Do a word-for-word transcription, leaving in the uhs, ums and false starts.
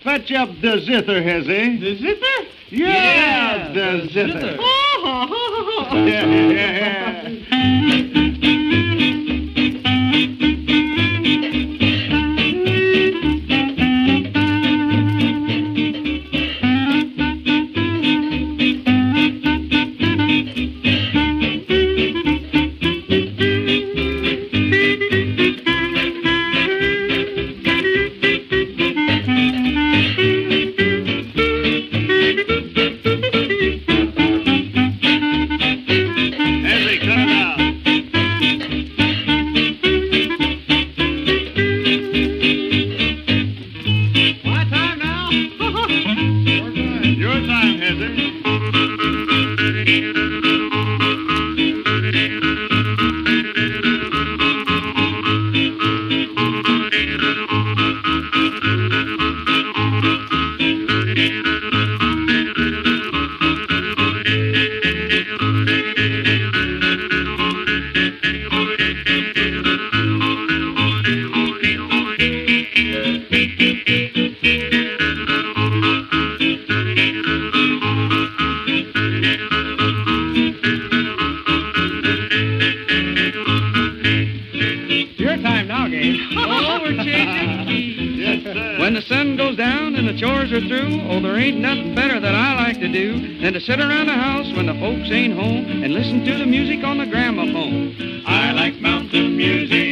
Fetch up the zither, Hezzy. The zither? Yeah, Yeah, the, the zither. zither. yeah, yeah, yeah. When the sun goes down and the chores are through, oh, there ain't nothing better that I like to do than to sit around the house when the folks ain't home and listen to the music on the gramophone. I like mountain music.